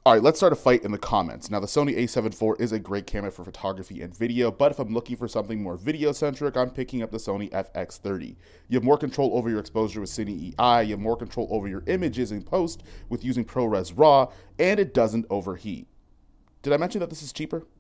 All right, let's start a fight in the comments. Now, the Sony a7 IV is a great camera for photography and video, but if I'm looking for something more video-centric, I'm picking up the Sony fx30. You have more control over your exposure with Cine EI, you have more control over your images in post with using ProRes RAW, and it doesn't overheat. Did I mention that this is cheaper?